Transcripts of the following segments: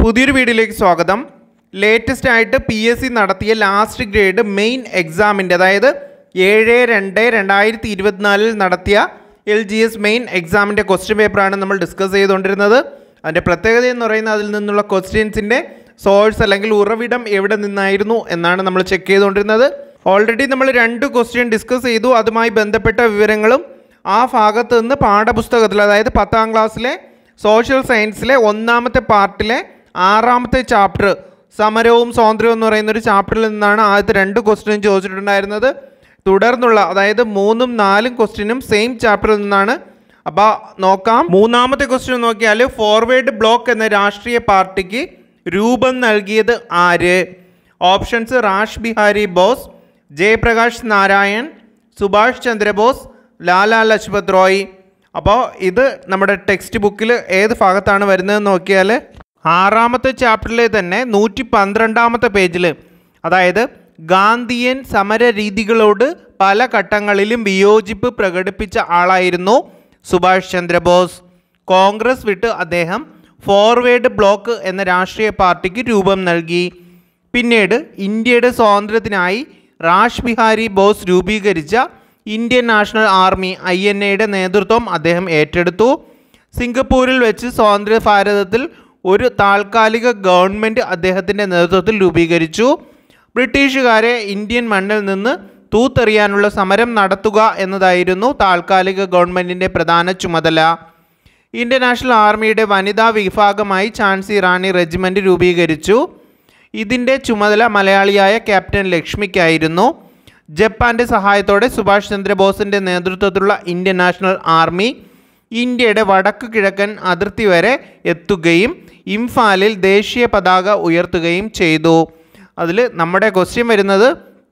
പുതിയൊരു വീഡിയോയിലേക്ക് സ്വാഗതം. ലേറ്റസ്റ്റ് ആയിട്ട് PSC നടത്തിയ ലാസ്റ്റ് ഗ്രേഡ് മെയിൻ എക്സാമിൻ്റെ, അതായത് 7/2/2024 നടത്തിയ LGS മെയിൻ എക്സാമിൻ്റെ ക്വസ്റ്റ്യൻ പേപ്പറാണ് നമ്മൾ ഡിസ്കസ് ചെയ്തുകൊണ്ടിരുന്നത്. അതിൻ്റെ പ്രത്യേകത എന്ന് പറയുന്നത് അതിൽ നിന്നുള്ള ക്വസ്റ്റ്യൻസിൻ്റെ സോഴ്സ് അല്ലെങ്കിൽ ഉറവിടം എവിടെ നിന്നായിരുന്നു എന്നാണ് നമ്മൾ ചെക്ക് ചെയ്തുകൊണ്ടിരുന്നത്. ഓൾറെഡി നമ്മൾ 2 ക്വസ്റ്റ്യൻ ഡിസ്കസ് ചെയ്തു. അതുമായി ബന്ധപ്പെട്ട വിവരങ്ങളും ആ ഭാഗത്ത് നിന്ന് പാഠപുസ്തകത്തിൽ, അതായത് 10ാം ക്ലാസ്സിലെ സോഷ്യൽ സയൻസിലെ 1ാമത്തെ പാർട്ടിലെ 6ാമത്തെ ചാപ്റ്റർ സമരവും സ്വാതന്ത്ര്യവും എന്ന് പറയുന്നൊരു ചാപ്റ്ററിൽ നിന്നാണ് ആദ്യത്തെ 2 ക്വസ്റ്റ്യൻ ചോദിച്ചിട്ടുണ്ടായിരുന്നത്. തുടർന്നുള്ള, അതായത് 3ഉം 4ഉം ക്വസ്റ്റ്യനും സെയിം ചാപ്റ്ററിൽ നിന്നാണ്. അപ്പോൾ നോക്കാം. 3ാമത്തെ ക്വസ്റ്റ്യൻ നോക്കിയാൽ, ഫോർവേഡ് ബ്ലോക്ക് എന്ന രാഷ്ട്രീയ പാർട്ടിക്ക് രൂപം നൽകിയത് ആര്? ഓപ്ഷൻസ്: റാഷ് ബിഹാരി ബോസ്, ജയപ്രകാശ് നാരായൺ, സുഭാഷ് ചന്ദ്രബോസ്, ലാലാ ലജ്പത് റോയ്. അപ്പോൾ ഇത് നമ്മുടെ ടെക്സ്റ്റ് ബുക്കിൽ ഏത് ഭാഗത്താണ് വരുന്നതെന്ന് നോക്കിയാൽ 6ാമത്തെ ചാപ്റ്ററിലെ തന്നെ 112ാമത്തെ പേജിൽ, അതായത് ഗാന്ധിയൻ സമര രീതികളോട് പല ഘട്ടങ്ങളിലും വിയോജിപ്പ് പ്രകടിപ്പിച്ച ആളായിരുന്നു സുഭാഷ് ചന്ദ്രബോസ്. കോൺഗ്രസ് വിട്ട് അദ്ദേഹം ഫോർവേഡ് ബ്ലോക്ക് എന്ന രാഷ്ട്രീയ പാർട്ടിക്ക് രൂപം നൽകി. പിന്നീട് ഇന്ത്യയുടെ സ്വാതന്ത്ര്യത്തിനായി റാഷ് ബിഹാരി ബോസ് രൂപീകരിച്ച ഇന്ത്യൻ നാഷണൽ ആർമി INA നേതൃത്വം അദ്ദേഹം ഏറ്റെടുത്തു. സിംഗപ്പൂരിൽ വെച്ച് സ്വാതന്ത്ര്യ ഭാരതത്തിൽ ഒരു താൽക്കാലിക ഗവൺമെൻറ് അദ്ദേഹത്തിൻ്റെ നേതൃത്വത്തിൽ രൂപീകരിച്ചു. ബ്രിട്ടീഷുകാരെ ഇന്ത്യൻ മണ്ണിൽ നിന്ന് തൂത്തെറിയാനുള്ള സമരം നടത്തുക എന്നതായിരുന്നു താൽക്കാലിക ഗവൺമെൻറ്റിൻ്റെ പ്രധാന ചുമതല. ഇന്ത്യൻ നാഷണൽ ആർമിയുടെ വനിതാ വിഭാഗമായി ഝാൻസി റാണി റെജിമെൻറ്റ് രൂപീകരിച്ചു. ഇതിൻ്റെ ചുമതല മലയാളിയായ ക്യാപ്റ്റൻ ലക്ഷ്മിക്കായിരുന്നു. ജപ്പാൻ്റെ സഹായത്തോടെ സുഭാഷ് ചന്ദ്രബോസിൻ്റെ നേതൃത്വത്തിലുള്ള ഇന്ത്യൻ നാഷണൽ ആർമി ഇന്ത്യയുടെ വടക്ക് കിഴക്കൻ അതിർത്തി വരെ എത്തുകയും ഇംഫാലിൽ ദേശീയ പതാക ഉയർത്തുകയും ചെയ്തു. അതിൽ നമ്മുടെ ക്വസ്റ്റ്യൻ വരുന്നത്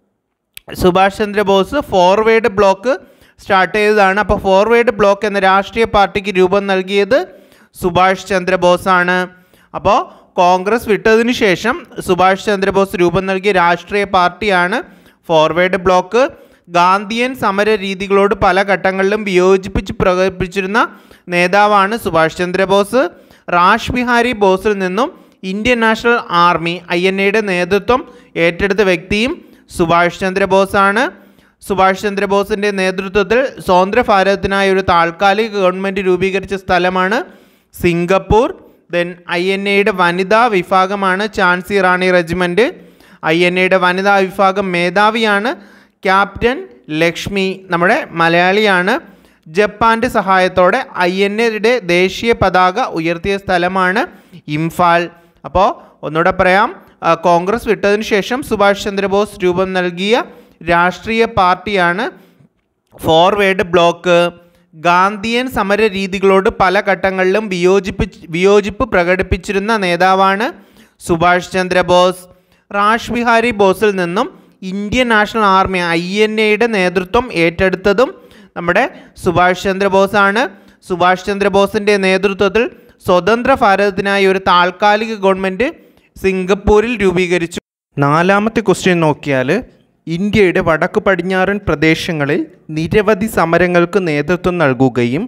Subhash Chandra Bose Forward Bloc start ചെയ്തതാണ്. അപ്പോൾ ഫോർവേഡ് ബ്ലോക്ക് എന്ന രാഷ്ട്രീയ പാർട്ടിക്ക് രൂപം നൽകിയത് സുഭാഷ് ചന്ദ്രബോസാണ്. അപ്പോൾ കോൺഗ്രസ് വിട്ടതിന് ശേഷം സുഭാഷ് ചന്ദ്രബോസ് രൂപം നൽകിയ രാഷ്ട്രീയ പാർട്ടിയാണ് ഫോർവേഡ് ബ്ലോക്ക്. ഗാന്ധിയൻ സമര രീതികളോട് പല ഘട്ടങ്ങളിലും വിയോജിപ്പിച്ച് പ്രകടിപ്പിച്ചിരുന്ന നേതാവാണ് സുഭാഷ് ചന്ദ്രബോസ്. റാഷ് ബിഹാരി ബോസിൽ നിന്നും ഇന്ത്യൻ നാഷണൽ ആർമി INA നേതൃത്വം ഏറ്റെടുത്ത വ്യക്തിയും സുഭാഷ് ചന്ദ്രബോസാണ്. സുഭാഷ് ചന്ദ്രബോസിൻ്റെ നേതൃത്വത്തിൽ സ്വതന്ത്ര ഭാരതത്തിനായി ഒരു താൽക്കാലിക ഗവൺമെൻറ് രൂപീകരിച്ച സ്ഥലമാണ് സിംഗപ്പൂർ. ദെൻ INA വനിതാ വിഭാഗമാണ് ഝാൻസി റാണി റെജിമെൻറ്റ്. INA വനിതാ വിഭാഗം മേധാവിയാണ് ക്യാപ്റ്റൻ ലക്ഷ്മി, നമ്മുടെ മലയാളിയാണ്. ജപ്പാൻ്റെ സഹായത്തോടെ INA ദേശീയ പതാക ഉയർത്തിയ സ്ഥലമാണ് ഇംഫാൽ. അപ്പോൾ ഒന്നുകൂടെ പറയാം, കോൺഗ്രസ് വിട്ടതിന് ശേഷം സുഭാഷ് ചന്ദ്രബോസ് രൂപം നൽകിയ രാഷ്ട്രീയ പാർട്ടിയാണ് ഫോർവേഡ് ബ്ലോക്ക്. ഗാന്ധിയൻ സമര രീതികളോട് പല ഘട്ടങ്ങളിലും വിയോജിപ്പ് പ്രകടിപ്പിച്ചിരുന്ന നേതാവാണ് സുഭാഷ് ചന്ദ്രബോസ്. റാഷ് ബിഹാരി ബോസിൽ നിന്നും ഇന്ത്യൻ നാഷണൽ ആർമി INA നേതൃത്വം ഏറ്റെടുത്തതും നമ്മുടെ സുഭാഷ് ചന്ദ്രബോസാണ്. സുഭാഷ് ചന്ദ്രബോസിൻ്റെ നേതൃത്വത്തിൽ സ്വതന്ത്ര ഭാരതത്തിനായി ഒരു താൽക്കാലിക ഗവൺമെൻറ് സിംഗപ്പൂരിൽ രൂപീകരിച്ചു. 4ാമത്തെ ക്വസ്റ്റ്യൻ നോക്കിയാൽ, ഇന്ത്യയുടെ വടക്ക് പടിഞ്ഞാറൻ പ്രദേശങ്ങളിൽ നിരവധി സമരങ്ങൾക്ക് നേതൃത്വം നൽകുകയും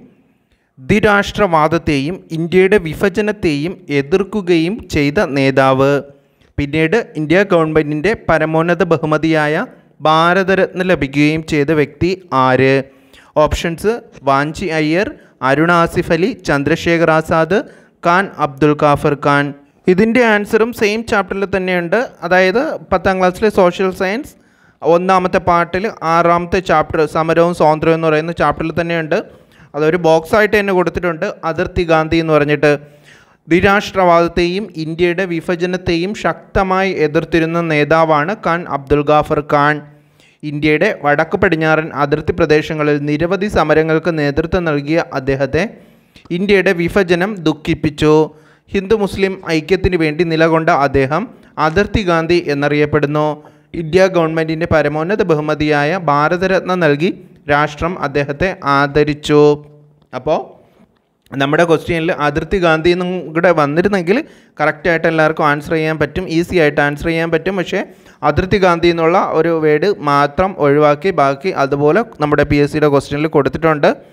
ദ്വിരാഷ്ട്രവാദത്തെയും ഇന്ത്യയുടെ വിഭജനത്തെയും എതിർക്കുകയും ചെയ്ത നേതാവ്. പിന്നീട് ഇന്ത്യ ഗവൺമെൻറ്റിൻ്റെ പരമോന്നത ബഹുമതിയായ ഭാരതരത്ന ലഭിക്കുകയും ചെയ്ത വ്യക്തി ആര്? ഓപ്ഷൻസ്: വാഞ്ചി അയ്യർ, അരുൺ ആസിഫ് അലി, ചന്ദ്രശേഖർ ആസാദ്, ഖാൻ അബ്ദുൽ ഖാഫർ ഖാൻ. ഇതിൻ്റെ ആൻസറും സെയിം ചാപ്റ്ററിൽ തന്നെയുണ്ട്. അതായത് 10ാം ക്ലാസ്സിലെ സോഷ്യൽ സയൻസ് 1ാമത്തെ പാർട്ടിൽ 6ാമത്തെ ചാപ്റ്റർ സമരവും സ്വാതന്ത്ര്യവും എന്ന് പറയുന്ന ചാപ്റ്ററിൽ തന്നെയുണ്ട്. അതൊരു ബോക്സായിട്ട് തന്നെ കൊടുത്തിട്ടുണ്ട്, അതിർത്തി ഗാന്ധി എന്ന് പറഞ്ഞിട്ട്. ദ്വിരാഷ്ട്രവാദത്തെയും ഇന്ത്യയുടെ വിഭജനത്തെയും ശക്തമായി എതിർത്തിരുന്ന നേതാവാണ് ഖാൻ അബ്ദുൽ ഖാഫർ ഖാൻ. ഇന്ത്യയുടെ വടക്ക് പടിഞ്ഞാറൻ അതിർത്തി പ്രദേശങ്ങളിൽ നിരവധി സമരങ്ങൾക്ക് നേതൃത്വം നൽകിയ അദ്ദേഹത്തെ ഇന്ത്യയുടെ വിഭജനം ദുഃഖിപ്പിച്ചു. ഹിന്ദു മുസ്ലിം ഐക്യത്തിന് വേണ്ടി നിലകൊണ്ട അദ്ദേഹം അതിർത്തി ഗാന്ധി എന്നറിയപ്പെടുന്നു. ഇന്ത്യ ഗവൺമെൻറ്റിൻ്റെ പരമോന്നത ബഹുമതിയായ ഭാരതരത്ന നൽകി രാഷ്ട്രം അദ്ദേഹത്തെ ആദരിച്ചു. അപ്പോൾ നമ്മുടെ ക്വസ്റ്റ്യനിൽ അതിർത്തി ഗാന്ധി എന്നും കൂടെ വന്നിരുന്നെങ്കിൽ കറക്റ്റായിട്ട് എല്ലാവർക്കും ആൻസർ ചെയ്യാൻ പറ്റും, ഈസി ആയിട്ട് ആൻസർ ചെയ്യാൻ പറ്റും. പക്ഷേ അതിർത്തി ഗാന്ധി എന്നുള്ള ഒരു വേർഡ് മാത്രം ഒഴിവാക്കി ബാക്കി അതുപോലെ നമ്മുടെ PSCയുടെ ക്വസ്റ്റ്യനിൽ കൊടുത്തിട്ടുണ്ട്.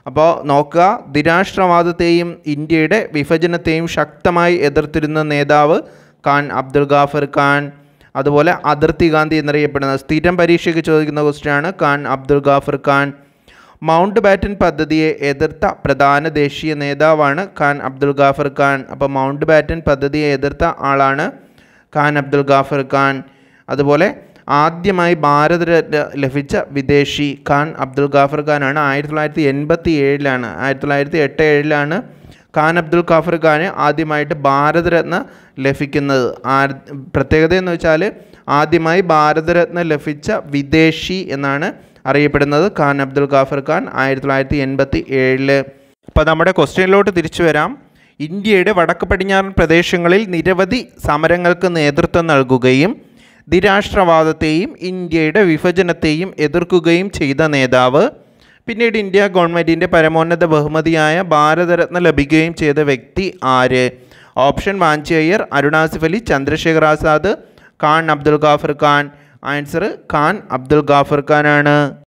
അപ്പോൾ നോക്കുക, ധിരാഷ്ട്രവാദത്തെയും ഇന്ത്യയുടെ വിഭജനത്തെയും ശക്തമായി എതിർത്തിരുന്ന നേതാവ് ഖാൻ അബ്ദുൽ ഗാഫർ ഖാൻ. അതുപോലെ അതിർത്തി ഗാന്ധി എന്നറിയപ്പെടുന്ന സ്ഥിരം പരീക്ഷയ്ക്ക് ചോദിക്കുന്ന ക്വസ്റ്റ്യനാണ് ഖാൻ അബ്ദുൽ ഗാഫർ ഖാൻ. മൗണ്ട് ബാറ്റൻ പദ്ധതിയെ എതിർത്ത പ്രധാന ദേശീയ നേതാവാണ് ഖാൻ അബ്ദുൽ ഗാഫർ ഖാൻ. അപ്പോൾ മൗണ്ട് ബാറ്റൻ പദ്ധതിയെ എതിർത്ത ആളാണ് ഖാൻ അബ്ദുൽ ഗാഫർ ഖാൻ. അതുപോലെ ആദ്യമായി ഭാരതരത്ന ലഭിച്ച വിദേശി ഖാൻ അബ്ദുൽ ഗാഫർ ഖാനാണ്. 1987 1987 ഖാൻ അബ്ദുൽ ഗാഫർ ഖാന് ആദ്യമായിട്ട് ഭാരതരത്ന ലഭിക്കുന്നത്. പ്രത്യേകത എന്ന് വെച്ചാൽ ആദ്യമായി ഭാരതരത്ന ലഭിച്ച വിദേശി എന്നാണ് അറിയപ്പെടുന്നത് ഖാൻ അബ്ദുൽ ഗാഫർ ഖാൻ 1987. അപ്പോൾ നമ്മുടെ ക്വസ്റ്റ്യനിലോട്ട് തിരിച്ചു വരാം. ഇന്ത്യയുടെ വടക്ക് പടിഞ്ഞാറൻ പ്രദേശങ്ങളിൽ നിരവധി സമരങ്ങൾക്ക് നേതൃത്വം നൽകുകയും ധിരാഷ്ട്രവാദത്തെയും ഇന്ത്യയുടെ വിഭജനത്തെയും എതിർക്കുകയും ചെയ്ത നേതാവ്, പിന്നീട് ഇന്ത്യ ഗവൺമെൻറ്റിൻ്റെ പരമോന്നത ബഹുമതിയായ ഭാരതരത്ന ലഭിക്കുകയും ചെയ്ത വ്യക്തി ആര്? ഓപ്ഷൻ വാഞ്ചി അയ്യർ, അരുൺ ആസിഫ് അലി, ചന്ദ്രശേഖർ ആസാദ്, ഖാൻ അബ്ദുൽ ഗാഫർ ഖാൻ. ആൻസർ ഖാൻ അബ്ദുൽ ഗാഫർ ഖാൻ ആണ്.